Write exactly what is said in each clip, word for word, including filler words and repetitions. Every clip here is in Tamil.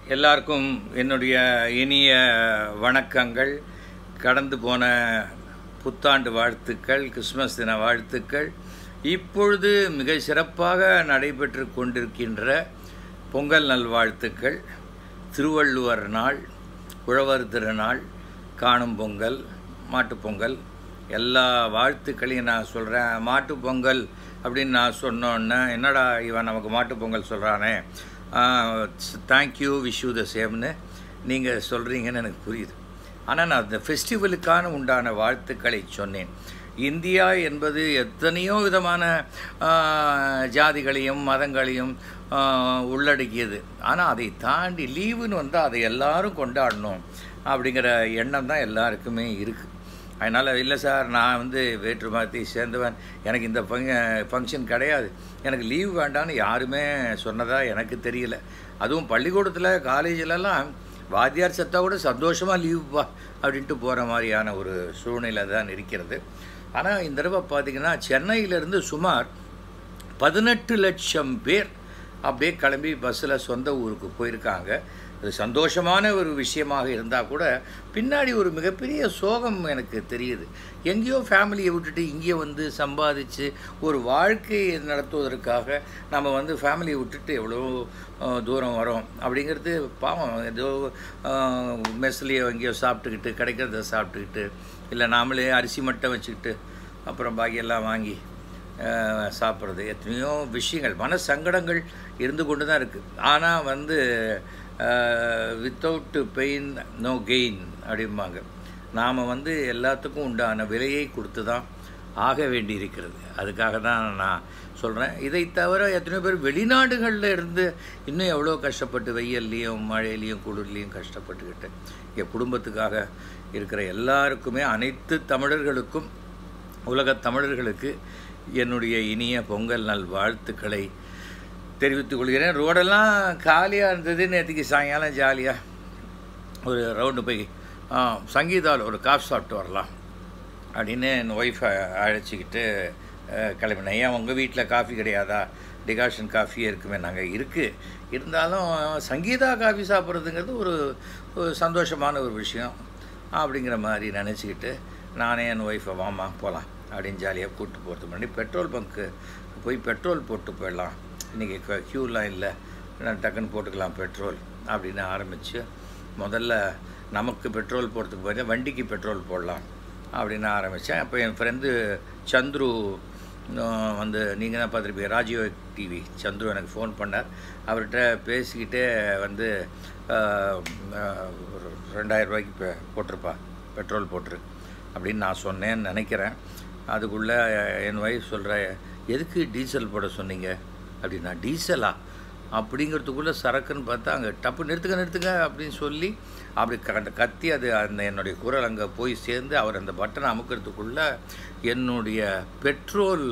எல்லாருக்கும் என்னுடைய இனிய வணக்கங்கள். கடந்து போன புத்தாண்டு வாழ்த்துக்கள், கிறிஸ்மஸ் தின வாழ்த்துக்கள். இப்பொழுது மிக சிறப்பாக நடைபெற்று கொண்டிருக்கின்ற பொங்கல் நல்வாழ்த்துக்கள். திருவள்ளுவர் நாள், உழவர் திருநாள், காணும் பொங்கல், மாட்டுப்பொங்கல், எல்லா வாழ்த்துக்களையும் நான் சொல்கிறேன். மாட்டுப்பொங்கல் அப்படின்னு நான் சொன்னோன்னே என்னடா இவன் நமக்கு மாட்டுப்பொங்கல் சொல்கிறானே, தேங்க்யூ விஷ் யூ த சேம்னு நீங்கள் சொல்கிறீங்கன்னு எனக்கு புரியுது. ஆனால் நான் அந்த ஃபெஸ்டிவலுக்கான உண்டான வாழ்த்துக்களை சொன்னேன். இந்தியா என்பது எத்தனையோ விதமான ஜாதிகளையும் மதங்களையும் உள்ளடக்கியது. ஆனால் அதை தாண்டி லீவுன்னு வந்தால் அதை எல்லாரும் கொண்டாடணும் அப்படிங்கிற எண்ணம் தான் எல்லாருக்குமே இருக்குது. அதனால் இல்லை சார், நான் வந்து வேற்று மதத்தை சேர்ந்தவன், எனக்கு இந்த ஃபங்க ஃபங்க்ஷன் கிடையாது, எனக்கு லீவ் வேண்டான்னு யாருமே சொன்னதாக எனக்கு தெரியல. அதுவும் பள்ளிக்கூடத்தில் காலேஜிலலாம் வாத்தியார் சத்தா கூட சந்தோஷமாக லீவ் வா அப்படின்ட்டு போகிற மாதிரியான ஒரு சூழ்நிலை தான் இருக்கிறது. ஆனால் இந்த தடவை பார்த்திங்கன்னா சென்னையிலேருந்து சுமார் பதினெட்டு லட்சம் பேர் அப்படியே கிளம்பி பஸ்ஸில் சொந்த ஊருக்கு போயிருக்காங்க. அது சந்தோஷமான ஒரு விஷயமாக இருந்தால் கூட பின்னாடி ஒரு மிகப்பெரிய சோகம் எனக்கு தெரியுது. எங்கேயோ ஃபேமிலியை விட்டுட்டு இங்கே வந்து சம்பாதிச்சு ஒரு வாழ்க்கையை நடத்துவதற்காக நம்ம வந்து ஃபேமிலியை விட்டுட்டு எவ்வளோ தூரம் வரோம் அப்படிங்கிறது பாவம். ஏதோ மெஸ்லேயோ எங்கேயோ சாப்பிட்டுக்கிட்டு கிடைக்கிறத சாப்பிட்டுக்கிட்டு, இல்லை நாமளே அரிசி மட்டும் வச்சுக்கிட்டு அப்புறம் பாக்கியெல்லாம் வாங்கி சாப்பிட்றது, எத்தனையோ விஷயங்கள், மன சங்கடங்கள் இருந்து கொண்டு தான் இருக்குது. ஆனால் வந்து வித்தவுட் பெயின் நோ கெயின் அப்படிம்பாங்க. நாம் வந்து எல்லாத்துக்கும் உண்டான விலையை கொடுத்து தான் ஆக வேண்டி இருக்கிறது. அதுக்காக தான் நான் சொல்கிறேன். இதை தவிர எத்தனையோ பேர் வெளிநாடுகளில் இருந்து இன்னும் எவ்வளோ கஷ்டப்பட்டு வெயில்லையும் மழையிலையும் குளிர்லையும் கஷ்டப்பட்டுக்கிட்டு இங்கே குடும்பத்துக்காக இருக்கிற எல்லாருக்குமே, அனைத்து தமிழர்களுக்கும், உலகத் தமிழர்களுக்கு என்னுடைய இனிய பொங்கல் நல் வாழ்த்துக்களை தெரிவித்துக் கொள்கிறேன். ரோடெல்லாம் காலியாக இருந்தது. நேற்றுக்கு சாயங்காலம் ஜாலியாக ஒரு ரவுண்டு போய் சங்கீதாவில் ஒரு காஃபி சாப்பிட்டு வரலாம் அப்படின்னு என் ஒய்ஃபை அழைச்சிக்கிட்டு கிளம்பினேன். ஏன் உங்கள் வீட்டில் காஃபி கிடையாதா? டிகாஷன் காஃபியே இருக்குமே. நாங்கள் இருக்குது, இருந்தாலும் சங்கீதா காஃபி சாப்பிட்றதுங்கிறது ஒரு ஒரு சந்தோஷமான ஒரு விஷயம் அப்படிங்கிற மாதிரி நினச்சிக்கிட்டு நானே என் ஒய்ஃபை வாமா போகலாம் அப்படின்னு ஜாலியாக கூப்பிட்டு போகிறதுக்கு முன்னாடி பெட்ரோல் பங்க்கு போய் பெட்ரோல் போட்டு போயிடலாம், இன்றைக்கி க்யூலாம் இல்லை, டக்குன்னு போட்டுக்கலாம் பெட்ரோல் அப்படின்னு ஆரம்பித்து முதல்ல நமக்கு பெட்ரோல் போடுறதுக்கு போய் வண்டிக்கு பெட்ரோல் போடலாம் அப்படின்னு ஆரம்பித்தேன். அப்போ என் ஃப்ரெண்டு சந்துரு வந்து, நீங்கள் தான் பார்த்துருப்பீங்க, ராஜியோ டிவி சந்துரு எனக்கு ஃபோன் பண்ணார். அவர்கிட்ட பேசிக்கிட்டே வந்து ஒரு ரெண்டாயிரம் ரூபாய்க்கு இப்போ போட்டிருப்பா பெட்ரோல் போட்டுரு அப்படின்னு நான் சொன்னேன்னு நினைக்கிறேன். அதுக்குள்ளே என் ஒய்ஃப் சொல்கிற, எதுக்கு டீசல் போட சொன்னீங்க அப்படின்னா, டீசலா அப்படிங்கிறதுக்குள்ளே சரக்குன்னு பார்த்தா அங்கே டப்பு நிறுத்துக்க நிறுத்துங்க அப்படின்னு சொல்லி அப்படி க கத்தி அது அந்த என்னுடைய குரல் அங்கே போய் சேர்ந்து அவர் அந்த பட்டனை அமுக்கிறதுக்குள்ளே என்னுடைய பெட்ரோல்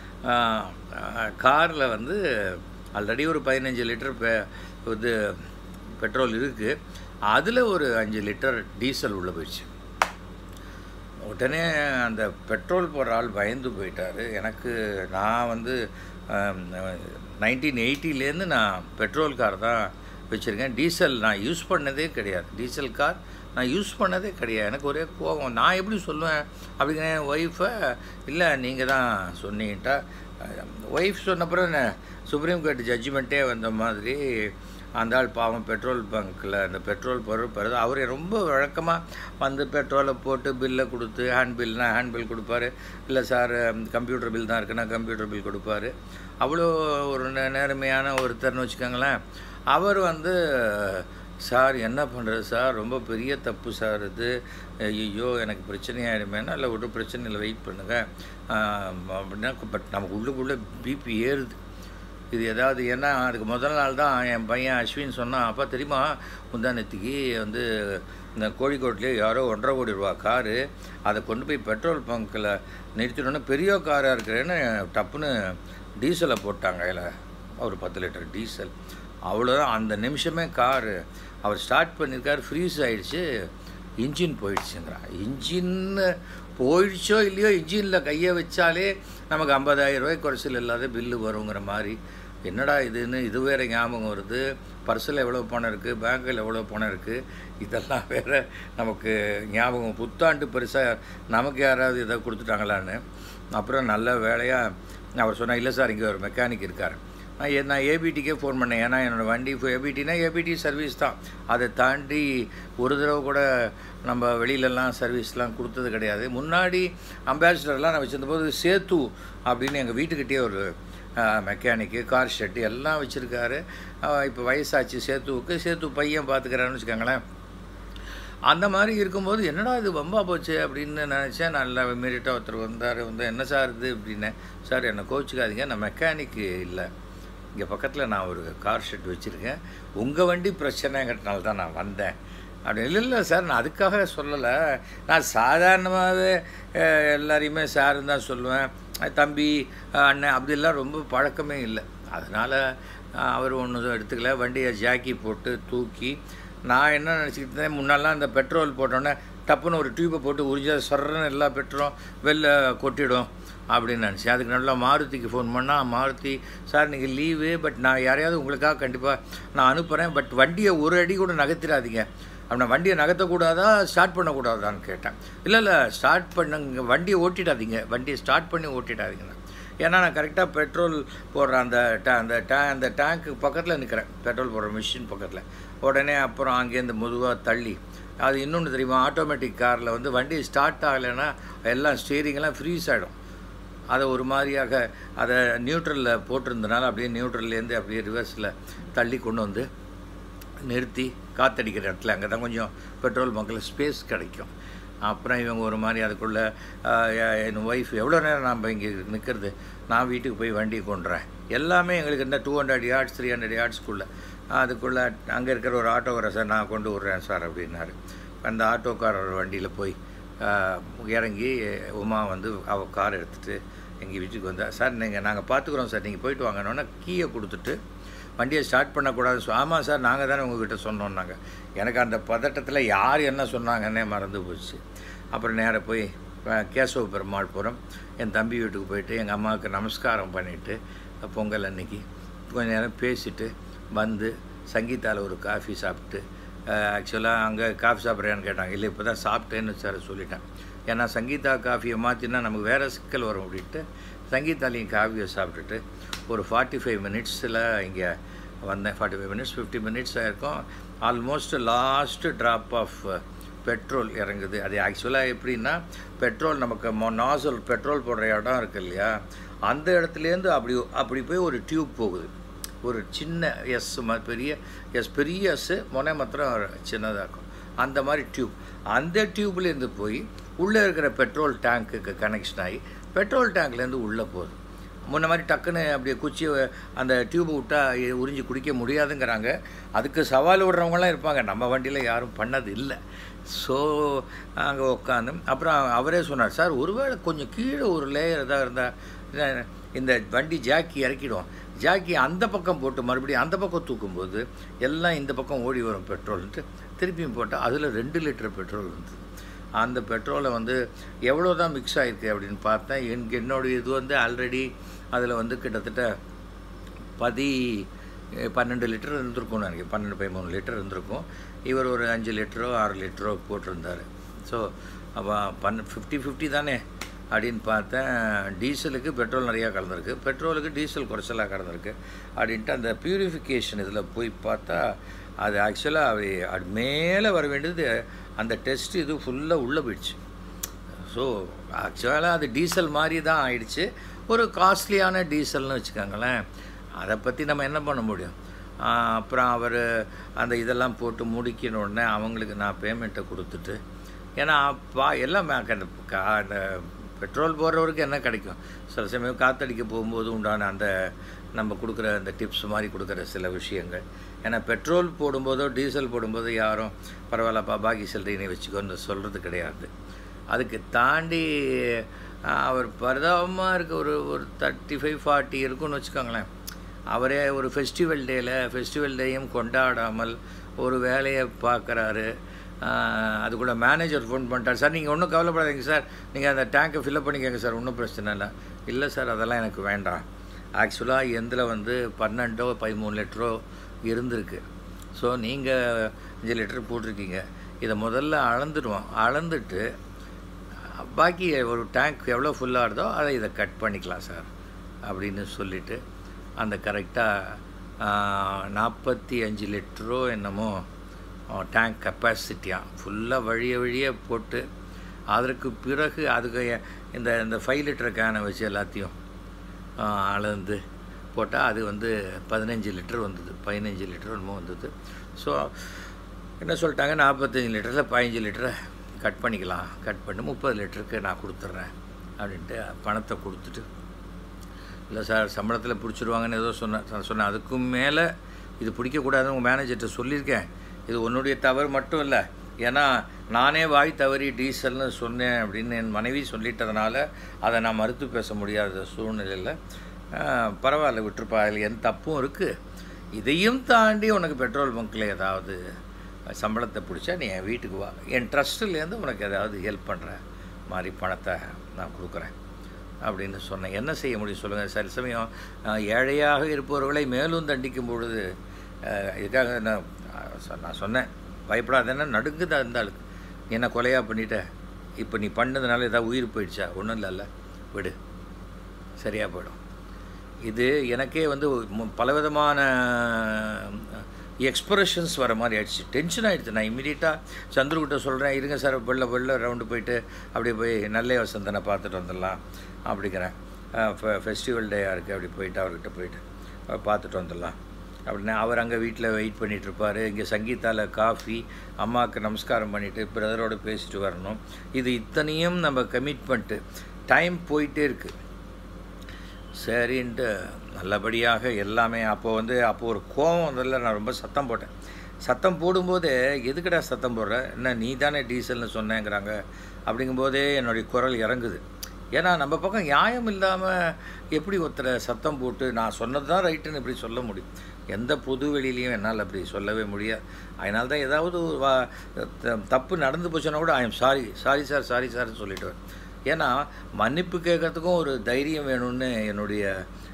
காரில் வந்து ஆல்ரெடி ஒரு பதினஞ்சு லிட்டர் பெ இது பெட்ரோல் இருக்குது, அதில் ஒரு அஞ்சு லிட்டர் டீசல் உள்ளே போயிடுச்சு. உடனே அந்த பெட்ரோல் போடுற ஆள் பயந்து போயிட்டார். எனக்கு நான் வந்து நைன்டீன் எயிட்டிலேருந்து நான் பெட்ரோல் கார் தான் வச்சுருக்கேன், டீசல் நான் யூஸ் பண்ணதே கிடையாது. டீசல் கார் நான் யூஸ் பண்ணதே கிடையாது. எனக்கு ஒரே கோபம், நான் எப்படி சொல்லுவேன் அப்படிங்கிற ஒய்ஃபை. இல்லை நீங்கள் தான் சொன்னீங்கட்டா. ஒய்ஃப் சொன்னப்புறம் சுப்ரீம் கோர்ட் ஜட்ஜ்மெண்ட்டே வந்த மாதிரி அந்த ஆள் பாவம் பெட்ரோல் பங்க்கில் அந்த பெட்ரோல் பொருள் பெறுது. அவர் ரொம்ப வழக்கமாக வந்து பெட்ரோலை போட்டு பில்லை கொடுத்து, ஹேண்ட் பில்னா ஹேண்ட் பில் கொடுப்பாரு, இல்லை சார் கம்ப்யூட்டர் பில் தான் இருக்குன்னா கம்ப்யூட்டர் பில் கொடுப்பாரு. அவ்வளோ ஒரு நேர்மையான ஒருத்தர்னு வச்சுக்கோங்களேன். அவர் வந்து, சார் என்ன பண்ணுறது சார், ரொம்ப பெரிய தப்பு சார் இது, ஐயோ எனக்கு பிரச்சனையாகிடுமேனா, இல்லை ஒரு பிரச்சனை இல்லை வெயிட் பண்ணுங்கள் அப்படின்னா, பட் நமக்கு உள்ளுக்குள்ளே பிபி ஏறுது இது ஏதாவது. ஏன்னா அதுக்கு முதல் நாள் தான் என் பையன் அஸ்வின் சொன்னான், அப்பா தெரியுமா முந்தானத்துக்கு வந்து இந்த கோழிக்கோட்லேயே யாரோ ஒன்றரை கோடி ரூபா காரு, அதை கொண்டு போய் பெட்ரோல் பங்க்கில் நிறுத்தினோன்னு பெரிய காராக இருக்கிறேன்னு டப்புன்னு டீசலை போட்டாங்க, இல்லை ஒரு பத்து லிட்டர் டீசல், அவ்வளோதான். அந்த நிமிஷமே காரு அவர் ஸ்டார்ட் பண்ணியிருக்கார், ஃப்ரீஸ் ஆகிடுச்சு, இன்ஜின் போயிடுச்சுங்கிறான். இன்ஜின்னு போயிடுச்சோ இல்லையோ, இன்ஜினில் கையை வச்சாலே நமக்கு ஐம்பதாயிரம் ரூபாய் குறைச்சல் இல்லாத பில்லு வருங்கிற மாதிரி என்னடா இதுன்னு இது வேறு ஞாபகம் வருது. பர்ஸில் எவ்வளோ பணம் இருக்குது, பேங்கில் எவ்வளோ பணம் இருக்குது, இதெல்லாம் வேறு நமக்கு ஞாபகம். புத்தாண்டு பெருசாக நமக்கு யாராவது இதை கொடுத்துட்டாங்களான்னு. அப்புறம் நல்ல வேலையாக அவர் சொன்னால், இல்லை சார் இங்கே ஒரு மெக்கானிக் இருக்கார். நான் நான் ஏபிடிக்கே ஃபோன் பண்ணேன். ஏன்னா என்னோடய வண்டி இப்போ ஏபிடினா ஏபிடி சர்வீஸ் தான். அதை தாண்டி ஒரு தடவை கூட நம்ம வெளியிலலாம் சர்வீஸ்லாம் கொடுத்தது கிடையாது. முன்னாடி அம்பாசிடர்லாம் நான் வச்சுருந்தபோது சேத்து அப்படின்னு எங்கள் வீட்டுக்கிட்டே ஒரு மெக்கானிக்கு, கார் ஷெட்டு எல்லாம் வச்சுருக்காரு. இப்போ வயசாச்சு சேத்துவுக்கு, சேத்து பையன் பார்த்துக்கிறான்னு வச்சுக்கோங்களேன். அந்த மாதிரி இருக்கும்போது என்னடா இது வம்பா போச்சு அப்படின்னு நினச்சேன். நல்லா இமீடியட்டாக ஒருத்தர் வந்தார். வந்து என்ன சார் இது அப்படின்னேன். சார் என்னை கோச்சிக்காதீங்க, நான் மெக்கானிக்கு இல்லை, இங்கே பக்கத்தில் நான் ஒரு கார் ஷெட் வச்சுருக்கேன், உங்கள் வண்டி பிரச்சனைங்கிறதுனால தான் நான் வந்தேன் அப்படி. இல்லை இல்லை சார், நான் அதுக்காக சொல்லலை, நான் சாதாரணமாகவே எல்லாரையுமே சாருன்னு தான் சொல்லுவேன், தம்பி அண்ணன் அப்படிலாம் ரொம்ப பழக்கமே இல்லை. அதனால் அவர் ஒன்றும் எடுத்துக்கல. வண்டியை ஜாக்கி போட்டு தூக்கி, நான் என்ன நினச்சிக்கிட்டு இருந்தேன், முன்னாலாம் இந்த பெட்ரோல் போட்டோன்னே டப்புன்னு ஒரு டியூப்பை போட்டு உறிஞ்சா சர்றன்னு எல்லா பெட்ரோலும் வெளில கொட்டிடும் அப்படின்னு நினச்சேன். அதுக்கு நல்லா மாருதிக்கு ஃபோன் பண்ணால், மாருதி சார் நீங்கள் லீவு, பட் நான் யாரையாவது உங்களுக்காக கண்டிப்பாக நான் அனுப்புகிறேன், பட் வண்டியை ஒரு அடி கூட நகர்த்திடாதீங்க. அப்படின்னா வண்டியை நகர்த்தக்கூடாதா ஸ்டார்ட் பண்ணக்கூடாதான்னு கேட்டேன். இல்லை இல்லை ஸ்டார்ட் பண்ணுங்க, வண்டியை ஓட்டிடாதீங்க, வண்டியை ஸ்டார்ட் பண்ணி ஓட்டிடாதீங்கண்ணா. ஏன்னா நான் கரெக்டாக பெட்ரோல் போடுற அந்த டே அந்த டே அந்த டேங்க்கு பக்கத்தில் நிற்கிறேன், பெட்ரோல் போடுற மிஷின் பக்கத்தில். உடனே அப்புறம் அங்கேருந்து மெதுவாக தள்ளி, அது இன்னொன்று தெரியுமா, ஆட்டோமேட்டிக் காரில் வந்து வண்டி ஸ்டார்ட் ஆகலைன்னா எல்லாம் ஸ்டீரிங்கெல்லாம் ஃப்ரீஸ் ஆகிடும். அதை ஒரு மாதிரியாக அதை நியூட்ரலில் போட்டிருந்தனால அப்படியே நியூட்ரல்லேருந்து அப்படியே ரிவர்ஸில் தள்ளி கொண்டு வந்து நிறுத்தி காற்றடிக்கிற இடத்துல அங்கே தான் கொஞ்சம் பெட்ரோல் பங்கில் ஸ்பேஸ் கிடைக்கும். அப்புறம் இவங்க ஒரு மாதிரி அதுக்குள்ளே என் ஒய்ஃப் எவ்வளோ நேரம் நம்ம இங்கே நிற்கிறது, நான் வீட்டுக்கு போய் வண்டியை கொண்டுறேன், எல்லாமே எங்களுக்கு இந்த two hundred yards three hundred யார்ட்ஸ்க்குள்ளே அதுக்குள்ளே அங்கே இருக்கிற ஒரு ஆட்டோக்காரர் சார் நான் கொண்டு விட்றேன் சார் அப்படின்னாரு. அந்த ஆட்டோக்காரர் வண்டியில் போய் இறங்கி உமா வந்து அவள் கார் எடுத்துகிட்டு எங்கள் வீட்டுக்கு வந்தால், சார் நீங்கள் நாங்கள் பார்த்துக்குறோம் சார், நீங்கள் போயிட்டு வாங்கன்னொன்னே கீயை கொடுத்துட்டு வண்டியை ஸ்டார்ட் பண்ணக்கூடாது. ஆமாம் சார் நாங்கள் தானே உங்கள்கிட்ட சொன்னோன்னாங்க. எனக்கு அந்த பதட்டத்தில் யார் என்ன சொன்னாங்கன்னே மறந்து போச்சு. அப்புறம் நேராக போய் கேசவ பெருமாள்புரம் என் தம்பி வீட்டுக்கு போயிட்டு எங்கள் அம்மாவுக்கு நமஸ்காரம் பண்ணிவிட்டு பொங்கல் அன்னைக்கு கொஞ்சம் நேரம் பேசிவிட்டு வந்து சங்கீதாவில் ஒரு காஃபி சாப்பிட்டு, ஆக்சுவலாக அங்கே காஃபி சாப்பிட்றேன்னு கேட்டாங்க. இல்லை இப்போ தான் சாப்பிட்டேன்னு சார் சொல்லிட்டேன். ஏன்னா சங்கீதா காஃபியை மாற்றினா நமக்கு வேறு சிக்கல் வரும் அப்படின்ட்டு சங்கீதாலையும் காஃபியை சாப்பிட்டுட்டு ஒரு ஃபார்ட்டி ஃபைவ் மினிட்ஸில் இங்கே வந்தேன். Forty five minutes fifty minutes ஆகிருக்கும். Almost last drop of petrol இறங்குது. அது ஆக்சுவலாக எப்படின்னா, பெட்ரோல் நமக்கு நாசல் பெட்ரோல் போடுற இடம் இருக்குது இல்லையா, அந்த இடத்துலேருந்து அப்படி அப்படி போய் ஒரு டியூப் போகுது, ஒரு சின்ன எஸ் பெரிய எஸ் பெரிய எஸ்ஸு முனை மாத்திரம் சின்னதாக இருக்கும், அந்த மாதிரி டியூப். அந்த டியூப்லேருந்து போய் உள்ளே இருக்கிற பெட்ரோல் டேங்க்குக்கு கனெக்ஷன் ஆகி பெட்ரோல் டேங்க்லேருந்து உள்ளே போகுது. முன்ன மாதிரி டக்குன்னு அப்படியே குச்சி அந்த டியூப்பை விட்டால் உறிஞ்சி குடிக்க முடியாதுங்கிறாங்க. அதுக்கு சவால் விடுறவங்களாம் இருப்பாங்க, நம்ம வண்டியில் யாரும் பண்ணது இல்லை. ஸோ அங்கே உட்காந்து அப்புறம் அவரே சொன்னார், சார் ஒருவேளை கொஞ்சம் கீழே ஒரு லேயர் எதாவது இருந்தால் இந்த வண்டி ஜாக்கி இறக்கிடுவோம், ஜாக்கி அந்த பக்கம் போட்டு மறுபடியும் அந்த பக்கம் தூக்கும்போது எல்லாம் இந்த பக்கம் ஓடி வரும் பெட்ரோல்ன்ட்டு திருப்பியும் போட்டால் அதில் ரெண்டு லிட்டர் பெட்ரோல் இருந்தது. அந்த பெட்ரோலை வந்து எவ்வளோ தான் மிக்ஸ் ஆகிருக்கு அப்படின்னு பார்த்தேன். எனக்கு என்னோடய இது வந்து ஆல்ரெடி அதில் வந்து கிட்டத்தட்ட பதி பன்னெண்டு லிட்டர் இருந்திருக்கும்னு நினைக்கிறேன், பன்னெண்டு பதிமூணு லிட்டர் இருந்திருக்கும். இவர் ஒரு அஞ்சு லிட்டரோ ஆறு லிட்டரோ போட்டிருந்தார். ஸோ அப்போ பன் ஃபிஃப்டி ஃபிஃப்டி தானே அப்படின்னு பார்த்தேன். டீசலுக்கு பெட்ரோல் நிறையா கலந்துருக்கு, பெட்ரோலுக்கு டீசல் குறைச்சலாக கலந்துருக்கு அப்படின்ட்டு அந்த ப்யூரிஃபிகேஷன் இதில் போய் பார்த்தா அது ஆக்சுவலாக அது மேலே வர வேண்டியது அந்த டெஸ்ட் இது ஃபுல்லாக உள்ளே போயிடுச்சு. ஸோ ஆக்சுவலாக அது டீசல் மாதிரி தான் ஆயிடுச்சு, ஒரு காஸ்ட்லியான டீசல்னு வச்சுக்கோங்களேன். அதை பற்றி நம்ம என்ன பண்ண முடியும். அப்புறம் அவர் அந்த இதெல்லாம் போட்டு முடிக்கின உடனே அவங்களுக்கு நான் பேமெண்ட்டை கொடுத்துட்டு, ஏன்னா பா எல்லாம் அந்த அந்த பெட்ரோல் போடுறவருக்கு என்ன கிடைக்கும், சில சமயம் காற்றடிக்க போகும்போது உண்டான அந்த நம்ம கொடுக்குற அந்த டிப்ஸ் மாதிரி கொடுக்குற சில விஷயங்கள். ஏன்னா பெட்ரோல் போடும்போதோ டீசல் போடும்போதோ யாரும் பரவாயில்லப்பா பாக்கி சில்லறையை வச்சுக்கோன்னு சொல்கிறது கிடையாது. அதுக்கு தாண்டி அவர் பரிதாபமாக இருக்க ஒரு ஒரு தேர்ட்டி ஃபைவ் ஃபார்ட்டி இருக்குன்னு வச்சுக்கோங்களேன். அவரே ஒரு ஃபெஸ்டிவல் டேயில் ஃபெஸ்டிவல் டேயும் கொண்டாடாமல் ஒரு வேலையை பார்க்குறாரு. அதுக்குள்ளே மேனேஜர் ஃபோன் பண்ணிட்டார், சார் நீங்கள் ஒன்றும் கவலைப்படாதீங்க சார், நீங்கள் அந்த டேங்கை ஃபில்அப் பண்ணிக்கோங்க சார், ஒன்றும் பிரச்சனை இல்லை. இல்லை சார் அதெல்லாம் எனக்கு வேண்டாம் ஆக்சுவலாக எந்தில் வந்து பன்னெண்டோ பதிமூணு லிட்டரோ இருந்திருக்கு. ஸோ நீங்கள் அஞ்சு லிட்டர் போட்டிருக்கீங்க. இதை முதல்ல அளந்துடுவோம். அளந்துட்டு பாக்கி ஒரு டேங்க் எவ்வளோ ஃபுல்லாகுதோ அதை இதை கட் பண்ணிக்கலாம் சார் அப்படின்னு சொல்லிவிட்டு அந்த கரெக்டாக நாற்பத்தி அஞ்சு லிட்டரோ என்னமோ டேங்க் கெப்பாசிட்டியாக ஃபுல்லாக வழிய வழிய போட்டு அதற்கு பிறகு அதுக்கு இந்த இந்த ஃபைவ் லிட்டர் கேனை வச்சு எல்லாத்தையும் அளந்து போட்டால் அது வந்து பதினஞ்சு லிட்டர் வந்தது, பதினஞ்சு லிட்டர் என்னமோ வந்தது. ஸோ என்ன சொல்லிட்டாங்க, நாற்பத்தஞ்சு லிட்டரில் பதினஞ்சு லிட்டரை கட் பண்ணிக்கலாம், கட் பண்ணி முப்பது லிட்டருக்கு நான் கொடுத்துட்றேன் அப்படின்ட்டு பணத்தை கொடுத்துட்டு, இல்லை சார் சம்பளத்தில் பிடிச்சிருவாங்கன்னு ஏதோ சொன்னேன் சொன்னேன் அதுக்கும் மேலே இது பிடிக்கக்கூடாதுன்னு உங்கள் மேனேஜர்கிட்ட சொல்லியிருக்கேன். இது உன்னுடைய தவறு மட்டும் இல்லை, ஏன்னா நானே வாய் தவறி டீசல்னு சொன்னேன் அப்படின்னு என் மனைவி சொல்லிட்டதுனால அதை நான் மறுத்து பேச முடியாத சூழ்நிலையில் பரவாயில்ல விட்டுருப்பா, அதில் எந்த தப்பும் இருக்குது. இதையும் தாண்டி உனக்கு பெட்ரோல் பங்க்கில் ஏதாவது சம்பளத்தை பிடிச்சா நீ என் வீட்டுக்கு வா, என் ட்ரஸ்ட்லேருந்து உனக்கு ஏதாவது ஹெல்ப் பண்ணுற மாதிரி பணத்தை நான் கொடுக்குறேன் அப்படின்னு சொன்னேன். என்ன செய்ய முடியும் சொல்லுங்கள். சில சமயம் ஏழையாக இருப்பவர்களை மேலும் தண்டிக்கும் பொழுது இதுக்காக நான் நான் சொன்னேன், பயப்படாதேன்னா நடுங்குதா இருந்தாலும் என்ன கொலையாக பண்ணிட்ட, இப்போ நீ பண்ணதுனால ஏதாவது உயிர் போயிடுச்சா, ஒன்றும் இல்லைல்ல, விடு சரியாக போயிடும். இது எனக்கே வந்து பலவிதமான எக்ஸ்ப்ரெஷன்ஸ் வர மாதிரி ஆயிடுச்சு, டென்ஷன் ஆகிடுச்சு. நான் இம்மிடியட்டாக சந்துருக்கிட்ட சொல்கிறேன், இருங்க சார் வெளில வெளில ரவுண்டு போயிட்டு அப்படியே போய் நல்ல வசந்தனை பார்த்துட்டு வந்துடலாம் அப்படிங்கிறேன். ஃபெஸ்டிவல் டேயாக இருக்குது, அப்படி போயிட்டு அவர்கிட்ட போயிட்டு பார்த்துட்டு வந்துடலாம் அப்படின்னா அவர் அங்கே வீட்டில் வெயிட் பண்ணிகிட்ருப்பார். இங்கே சங்கீதாவில் காஃபி, அம்மாவுக்கு நமஸ்காரம் பண்ணிவிட்டு பிரதரோடு பேசிட்டு வரணும். இது இத்தனையும் நம்ம கமிட்மெண்ட்டு, டைம் போயிட்டே இருக்குது. சரின்ட்டு நல்லபடியாக எல்லாமே அப்போது வந்து அப்போது ஒரு கோவம் வந்ததில் நான் ரொம்ப சத்தம் போட்டேன். சத்தம் போடும்போதே எதுக்கடா சத்தம் போடுற, என்ன நீ தானே டீசல்னு சொன்னேங்கிறாங்க அப்படிங்கும்போதே என்னுடைய குரல் இறங்குது. ஏன்னா நம்ம பக்கம் நியாயம் இல்லாமல் எப்படி ஒருத்தரை சத்தம் போட்டு நான் சொன்னது தான் ரைட்டுன்னு இப்படி சொல்ல முடியும். எந்த பொது வெளியிலையும் என்னால் அப்படி சொல்லவே முடியாது. அதனால தான் ஏதாவது தப்பு நடந்து போச்சுன்னா கூட I am sorry sorry sir sorry சார்னு சொல்லிவிடுவேன். ஏன்னா மன்னிப்பு கேட்கறதுக்கும் ஒரு தைரியம் வேணும்னு என்னுடைய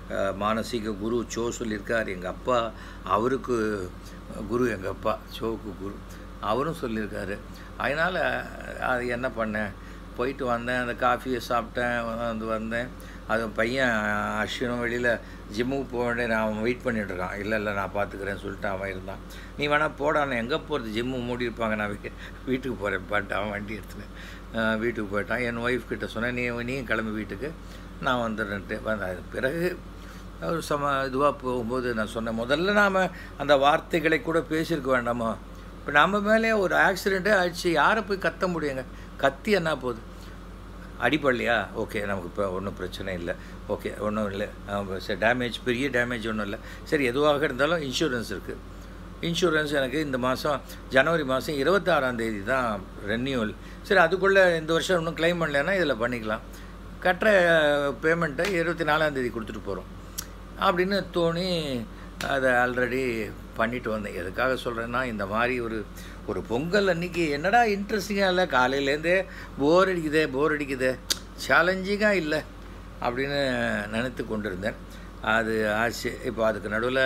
மானசீக குரு சோ சொல்லியிருக்கார். எங்கள் அப்பா, அவருக்கு குரு எங்கள் அப்பா, சோவுக்கு குரு, அவரும் சொல்லியிருக்காரு. அதனால் அது என்ன பண்ணேன், போயிட்டு வந்தேன், அந்த காஃபியை சாப்பிட்டேன், வந்து வந்தேன். அது பையன் அஸ்வினும் வெளியில் ஜிம்முக்கு போக வேண்டிய நான் வெயிட் பண்ணிட்டுருக்கான். இல்லை இல்லை நான் பார்த்துக்கிறேன்னு சொல்லிட்டு அவன் இருந்தான். நீ வேணால் போடான்னு, எங்கே போகிறது, ஜிம்மு மூடி இருப்பாங்க, நான் வீட்டுக்கு போகிறேன் பாட்டு அவன் வண்டி எடுத்துனேன் வீட்டுக்கு போயிட்டான். என் ஒய்ஃப் கிட்ட சொன்னேன், நீ நீயும் கிளம்பி வீட்டுக்கு, நான் வந்துடுறேன்ட்டு வந்தேன். பிறகு ஒரு சம இதுவாக போகும்போது நான் சொன்னேன், முதல்ல நாம் அந்த வார்த்தைகளை கூட பேசியிருக்க வேண்டாமா. இப்போ நம்ம மேலே ஒரு ஆக்சிடெண்ட்டே ஆயிடுச்சு, யாரை போய் கத்த முடியுங்க, கத்தி என்ன போகுது, அடிப்படலையா, ஓகே நமக்கு இப்போ ஒன்றும் பிரச்சனை இல்லை, ஓகே ஒன்றும் இல்லை, சரி டேமேஜ் பெரிய டேமேஜ் ஒன்றும் இல்லை, சரி எதுவாக இருந்தாலும் இன்சூரன்ஸ் இருக்குது. இன்சூரன்ஸ் எனக்கு இந்த மாதம் ஜனவரி மாதம் இருபத்தாறாந்தேதி தான் ரெனியூவல். சரி அதுக்குள்ளே இந்த வருஷம் இன்னும் கிளைம் பண்ணலைன்னா இதில் பண்ணிக்கலாம், கட்டுற பேமெண்ட்டை இருபத்தி நாலாந்தேதி கொடுத்துட்டு போகிறோம் அப்படின்னு தோணி அதை ஆல்ரெடி பண்ணிட்டு வந்தேன். எதுக்காக சொல்கிறேன்னா, இந்த மாதிரி ஒரு ஒரு பொங்கல் அன்றைக்கி என்னடா இன்ட்ரெஸ்டிங்காக இல்லை, காலையிலேருந்தே போர் அடிக்குதே போர் அடிக்குதே சேலஞ்சிங்காக இல்லை அப்படின்னு நினைத்து கொண்டிருந்தேன். அது ஆச்சு. இப்போ அதுக்கு நடுவில்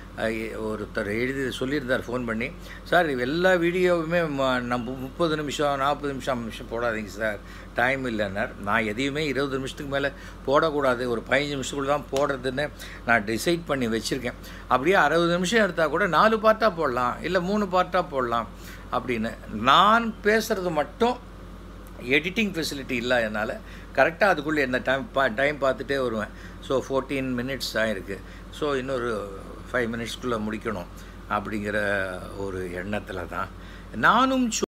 ஒருத்தர் எழுதி சொல்லியிருந்தார் ஃபோன் பண்ணி, சார் எல்லா வீடியோவுமே நம்ம முப்பது நிமிஷம் நாற்பது நிமிஷம் ஐம்பது நிமிஷம் போடாதீங்க சார், டைம் இல்லைன்னார். நான் எதையுமே இருபது நிமிஷத்துக்கு மேலே போடக்கூடாது, ஒரு பதினஞ்சு நிமிஷத்துக்குள்ள தான் போடுறதுன்னு நான் டிசைட் பண்ணி வச்சுருக்கேன். அப்படியே அறுபது நிமிஷம் எடுத்தால் கூட நாலு பார்ட்டாக போடலாம், இல்லை மூணு பார்ட்டாக போடலாம் அப்படின்னு. நான் பேசுகிறது மட்டும் எடிட்டிங் ஃபெசிலிட்டி இல்லை என்னால், கரெக்டாக அதுக்குள்ளே என்ன டைம் பா டைம் பார்த்துட்டே வருவேன். ஸோ ஃபோர்டீன் மினிட்ஸ் ஆகிருக்கு, ஸோ இன்னொரு ஃபைவ் மினிட்ஸ்க்குள்ளே முடிக்கணும் அப்படிங்கிற ஒரு எண்ணத்தில் தான் நானும்